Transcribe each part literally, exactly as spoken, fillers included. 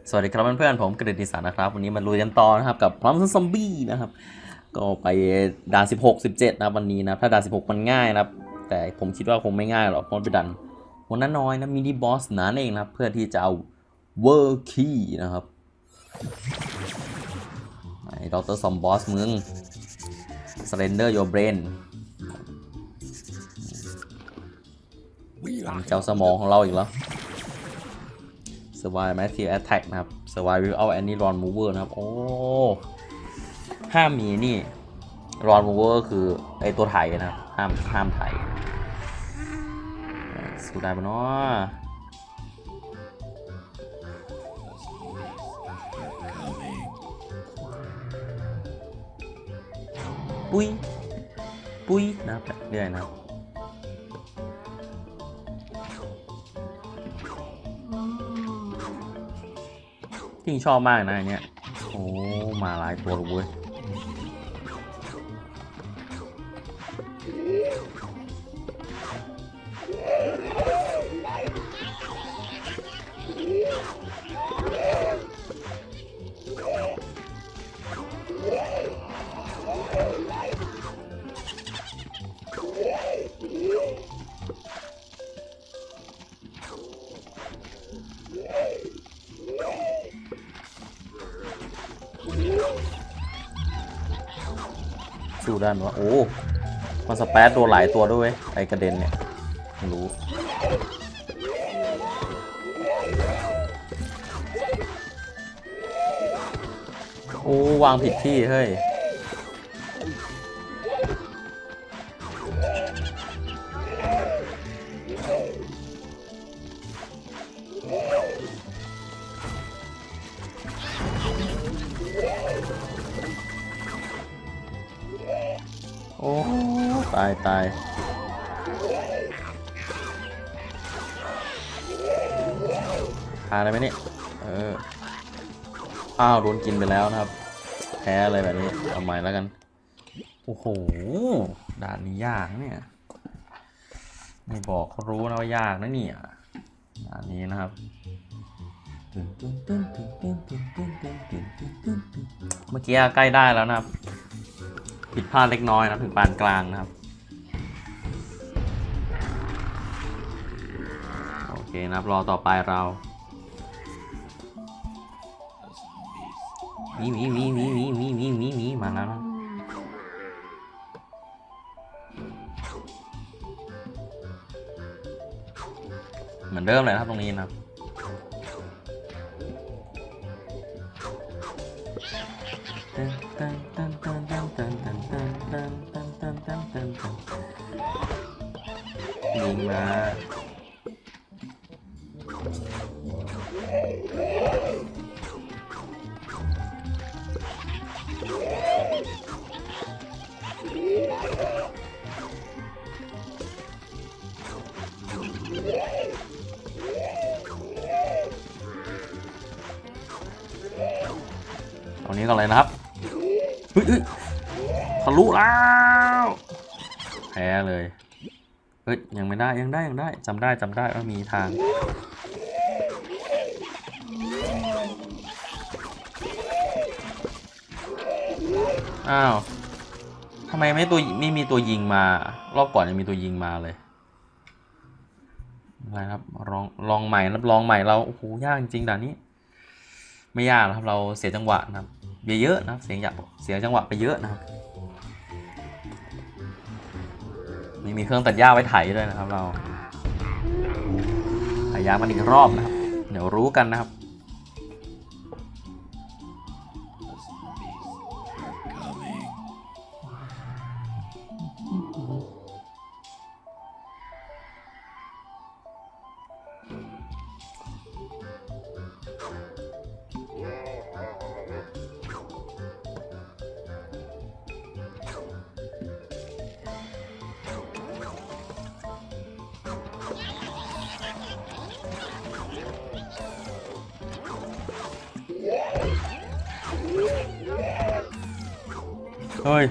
สวัสดีครับเพื่อนๆผมกฤษฎิสารนะครับวันนี้มาลุยกันต่อนะครับกับพร้อมซอมบี้นะครับก็ไปด่านสิบหก สิบเจ็ดนะวันนี้นะถ้าด่านสิบหกมันง่ายนะครับแต่ผมคิดว่าคงไม่ง่ายหรอกเพราะเป็นด่านวันนั้นน้อยนะมินิบอสนั่นเองนะครับเพื่อที่จะเอาเวอร์คีย์นะครับไอ้ดรซอมบอสมึง Surrender your brain เจ้าสมองของเราอีกแล้วSurvive Massive Attack นะครับ Survive without any Rod Mover นะครับโอ้ห้ามมีนี่ Rod Mover คือไอตัวไถนะครับห้ามห้ามไถสู้ได้ปะเนาะปุ้ยปุ้ยนะครับเรื่อยนะครับจริงชอบมากนะอันเนี้ยโอ้มาหลายตัวเลยเว้ยสู้ได้ไหมวะโอ้มันสเปซตัวหลายตัวด้วยไอกระเด็นเนี่ยไม่รู้โอ้วางผิดที่เฮ้ยโอ้ตายตายทานได้ไหมเนี่ยเอออ้าวโดนกินไปแล้วนะครับแพ้อะไรแบบนี้เอาใหม่แล้วกันโอ้โหด่านนี้ยากเนี่ยไม่บอกเขารู้นะว่ายากนะเนี่ยด่านนี้นะครับเมื่อกี้ใกล้ได้แล้วนะครับผิดพลาดเล็กน้อยนะถึงปานกลางนะครับโอเคนะครับรอต่อไปเรามีมีมีมีมีมีมีมีมีมาแล้วนะเหมือนเดิมเลยครับตรงนี้นะครับยิงมาตรงนี้ก็เลยนะครับเฮ้ยทะลุแล้วแพ้เลยเฮ้ยยังไม่ได้ยังได้ยังได้จำได้จำได้ว่ามีทางอ้าวทำไมไม่ตัวไม่มีตัวยิงมารอบก่อนยังมีตัวยิงมาเลยอะไรครับลองลองใหม่รับลองใหม่เราโอ้โหยากจริงๆด่านนี้ไม่ยากนะครับเราเสียจังหวะนะครับเยอะๆนะครับเสียจังหวะเสียจังหวะไปเยอะนะครับนี่มีเครื่องตัดหญ้าไว้ไถด้วยนะครับเราพยายามมันอีกรอบนะครับเดี๋ยวรู้กันนะครับเฮ้ย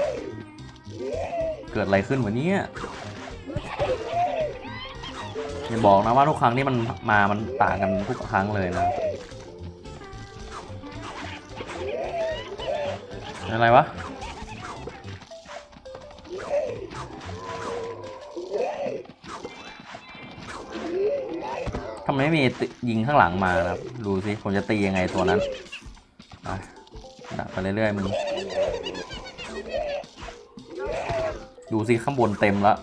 เกิดอะไรขึ้นวะเนี่ยอย่าบอกนะว่าทุกครั้งที่มันมามันต่างกันทุกครั้งเลยนะอะไรวะทำไมไม่มียิงข้างหลังมานะครับดูสิผมจะตียังไงตัวนั้นดักไปเรื่อยๆมึงดูสิข้างบนเต็มแล้ว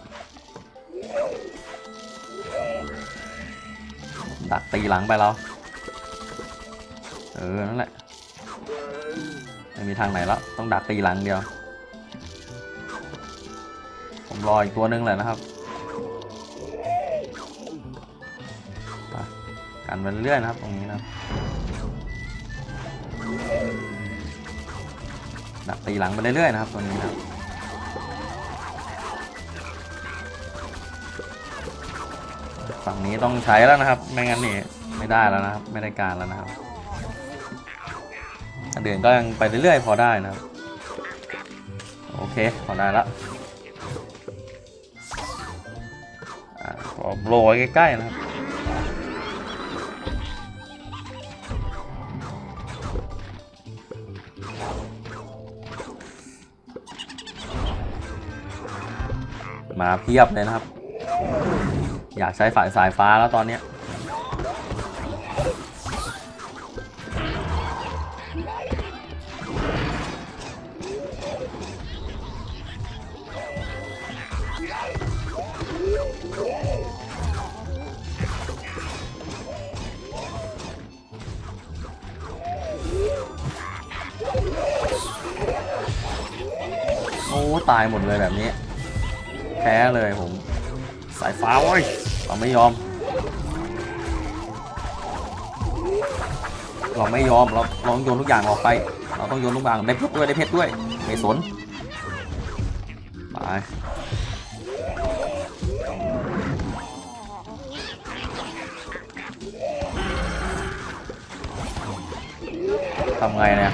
ดักตีหลังไปแล้วเออนั่นแหละไม่มีทางไหนแล้วต้องดักตีหลังเดียวผมรออีกตัวนึงแหละนะครับกันไปเรื่อยนะครับตรงนี้นะดักตีหลังไปเรื่อยๆนะครับตัวนี้นะครับฝั่งนี้ต้องใช้แล้วนะครับไม่งั้นนี่ไม่ได้แล้วนะครับไม่ได้การแล้วนะครับเดินก็ยังไปเรื่อยๆพอได้นะครับโอเคพอได้แล้วขอโบว์ใกล้ๆนะครับมาเพียบเลยนะครับอยากใช้ฝ่ายสายฟ้าแล้วตอนนี้โอ้ตายหมดเลยแบบนี้แพ้เลยผมสายฟ้าเว้ยเราไม่ยอมเราไม่ยอมเราเราต้องโยนทุกอย่างออกไปเราต้องโยนทุกอย่างได้เพชรด้วยได้เพชรด้วยไม่สนไปทำไงเนี่ย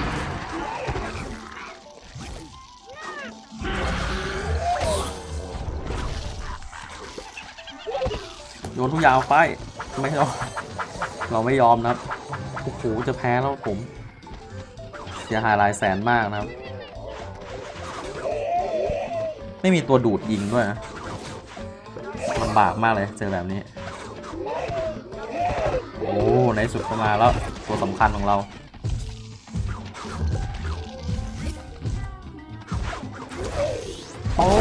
โยนทุกอย่างไปไม่ยอมเราไม่ยอมนะครับโอ้โหจะแพ้แล้วผมเสียหายหลายแสนมากนะครับไม่มีตัวดูดยิงด้วยนะลำบากมากเลยเจอแบบนี้โอ้ในสุดก็มาแล้วตัวสำคัญของเราโอ้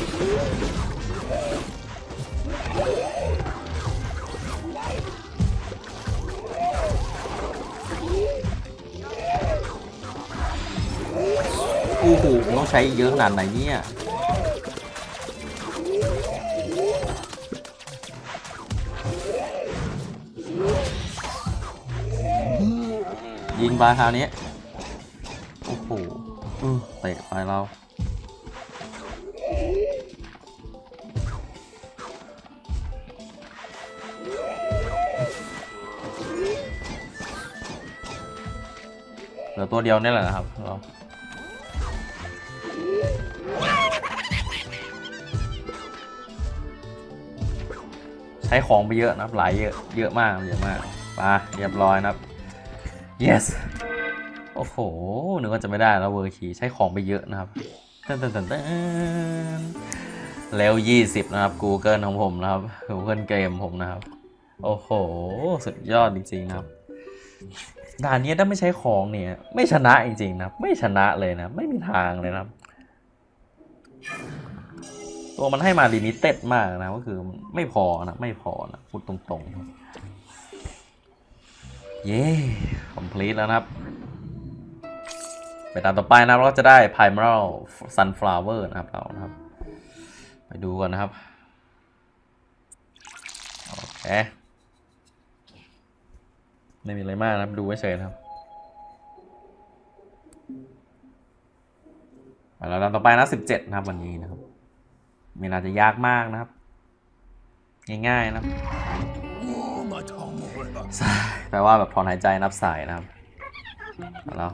โอ้โหต้องใช้เยอะขนาดไหนเนี่ยยิงไปคราวนี้โอ้โหเตะไปเราเหลือตัวเดียวนี่แหละนะครับเราใช้ของไปเยอะนะครับหลายเยอะเยอะมากเยอะมากมาเรียบร้อยนะครับ yes โอ้โหนึกว่าจะไม่ได้แล้วเวอร์คีใช้ของไปเยอะนะครับเต้นเต้นเต้นเต้นแล้วยี่สิบนะครับ Google ของผมนะครับ Google เกมผมนะครับโอ้โหสุดยอดจริงๆนะครับด่านนี้ถ้าไม่ใช้ของเนี่ยไม่ชนะจริงๆนะไม่ชนะเลยนะไม่มีทางเลยนะครับตัวมันให้มาลิมิเต็ดมากนะก็คือไม่พอนะไม่พอนะพูดตรงๆเย้คอมพลีทแล้วนะครับไปตามต่อไปนะเราก็จะได้ Primal Sunflower นะครับเรานะครับไปดูกันนะครับโอเคไม่มีอะไรมากนะดูไว้เฉยนะครับแล้วตามต่อไปนะสิบเจ็ดนะครับวันนี้นะครับไม่น่าจะยากมากนะครับง่ายๆนะครับแปลว่าแบบถอนหายใจนับสายนะครับแล้ว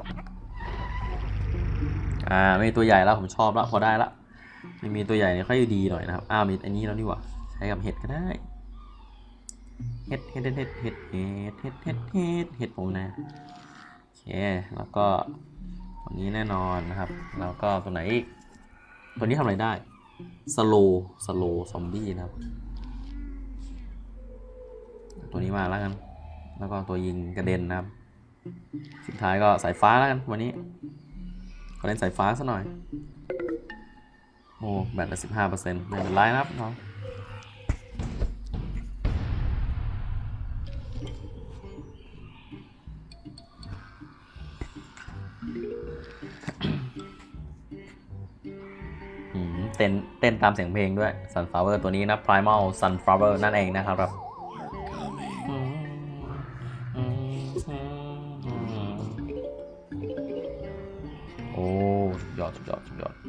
อ่าไม่มีตัวใหญ่แล้วผมชอบแล้วพอได้ละไม่มีตัวใหญ่เนี่ยค่อยดีหน่อยนะครับอ้าวมีอันนี้แล้วนี่หว่าใช้กับเห็ดก็ได้เฮ็ดเฮ็ดเฮ็ดเฮ็ดเฮ็ดเฮ็ดเฮ็ดเฮ็ดเฮ็ดผมนะโอเคแล้วก็ตัวนี้แน่นอนนะครับแล้วก็ตัวไหนอีกตัวนี้ทำอะไรได้สโลสโลซอมบี้นะครับตัวนี้มาแล้วกันแล้วก็ตัวยิงกระเด็นนะครับสุดท้ายก็สายฟ้าแล้วกันวันนี้ก็เล่นสายฟ้าซะหน่อยโอ้แบตละสิบห้าเปอร์เซ็นต์ไม่เป็นไรนะครับน้องเต้นเต้นตามเสียงเพลงด้วย Sunflower ตัวนี้นะ Primal Sunflower นั่นเองนะครับโอ้ยอดยอดยอด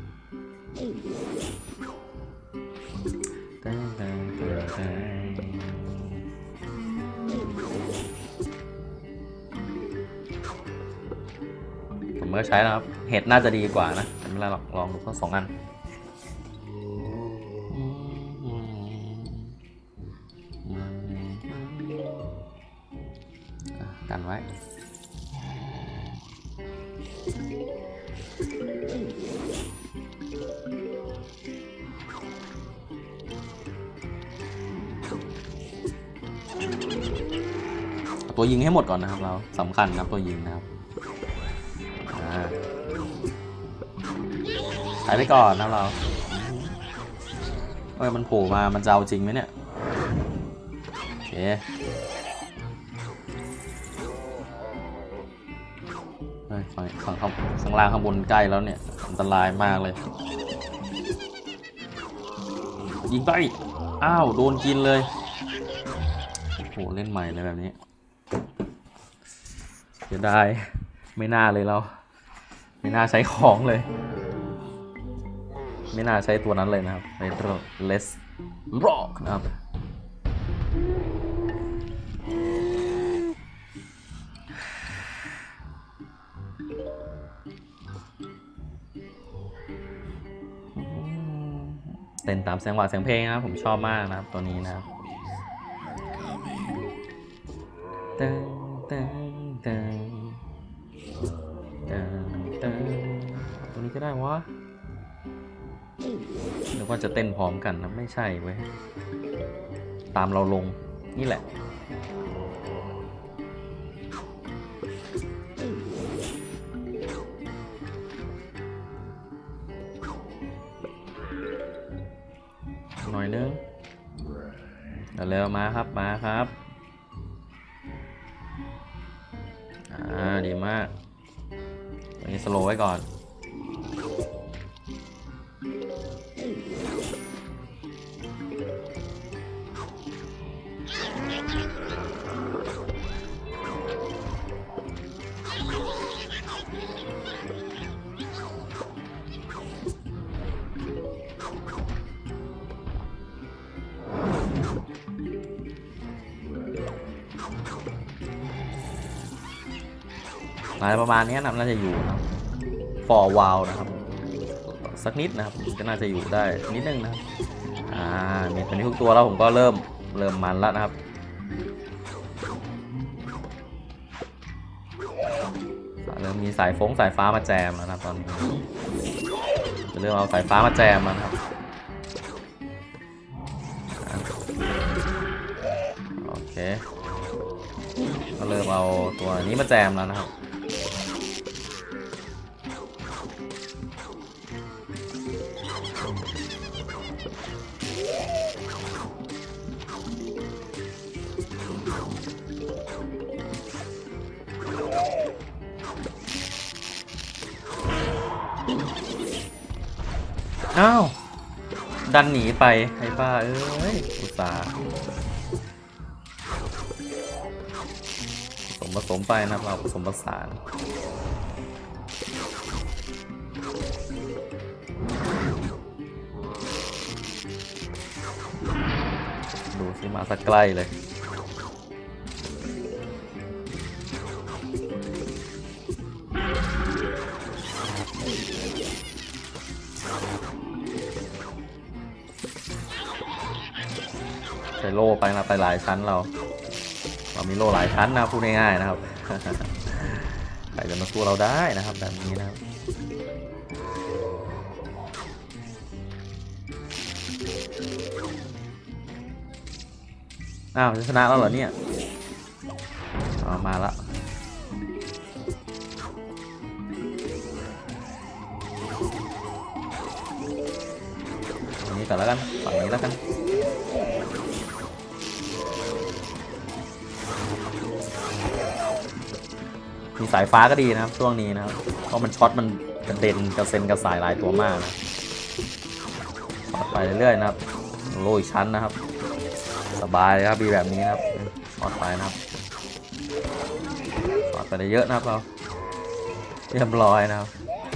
ผมก็ใช้นะครับเห็ดน่าจะดีกว่านะไม่เป็นไรหรอกลองดูทั้งสองอันกันไว้ตัวยิงให้หมดก่อนนะครับเราสำคัญนะตัวยิงนะครับใช้ไปก่อนนะเราเอ้ยมันโผล่มามันจะเอาจริงไหมเนี่ยโอเคฝั่งฝั่งข้างข้างล่างข้างบนใกล้แล้วเนี่ยอันตรายมากเลยยิงไปอ้าวโดนกินเลยโหเล่นใหม่เลยแบบนี้เสียดายไม่น่าเลยเราไม่น่าใช้ของเลยไม่น่าใช้ตัวนั้นเลยนะครับในเลสร็อกนะครับเต้นตามเสียงหวานเสียงเพลงนะครับผมชอบมากนะครับตัวนี้นะครับเต้นเต้นเต้นเต้นเต้นตัวนี้ก็ได้วะหรือว่าจะเต้นพร้อมกันนะไม่ใช่เว้ยตามเราลงนี่แหละหน่อยนึงเร็วมาครับมาครับอ่าดีมากตัวนี้สโลว์ไว้ก่อนอะไรประมาณนี้นะน่าจะอยู่นะฟอร์วาวนะครับสักนิดนะครับก็น่าจะอยู่ได้นิดนึงนะครับอ่ามีตัวนี้ทุกตัวแล้วผมก็เริ่มเริ่มมันแล้วนะครับเริ่มมีสายฟงสายฟ้ามาแจมแล้วนะตอนนี้จะเริ่มเอาสายฟ้ามาแจมแล้วนะครับโอเคก็เริ่มเอาตัวนี้มาแจมแล้วนะครับอ้าวดันหนีไปไอ้บ้าเอ้ยอุตส่าห์ผสมผสมไปนะเราผสมผสานดูสิมาสักใกล้เลยใช้โลล่ไปนะไปหลายชั้นเราเรามีโล่หลายชั้นนะพูดง่ายๆนะครับ ใครจะมาสู้เราได้นะครับแบบนี้นะครับอ้าวจะชนะแล้วเหรอเนี่ยเอามาละฝั่งนี้ก่อนแล้วกันฝั่งนี้แล้วกันมีสายฟ้าก็ดีนะครับช่วงนี้นะครับเพราะมันช็อตมันกระเด็นกระเซ็นกระสายหลายตัวมากนะช็อตไปเรื่อยๆนะครับโลอีกชั้นนะครับสบายครับมีแบบนี้นะครับช็อตไปนะครับช็อตไปได้เยอะนะครับเราเรียบร้อยนะครับ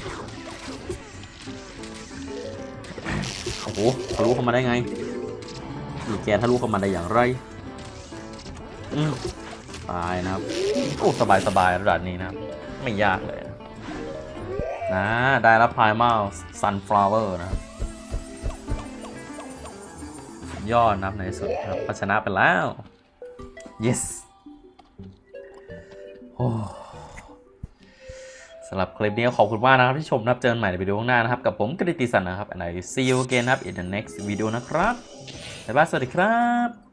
โอ้โหทะลุเข้ามาได้ไงอีแกทะลุเข้ามาได้อย่างไรอืมตายนะครับโอ้สบายสบายระดับนี้นะครับไม่ยากเลยนะได้รับพายมาลซันฟลาวเวอร์นะครับยอดนะครับในสุดครับชนะไปแล้ว yes โอ้สำหรับคลิปนี้ขอบคุณมากนะครับที่ชมนะครับเจอกันใหม่ในวิดีโอข้างหน้านะครับกับผมกฤติสันนะครับ and I see you again ครับ in the next video นะครับบ๊ายบายสวัสดีครับ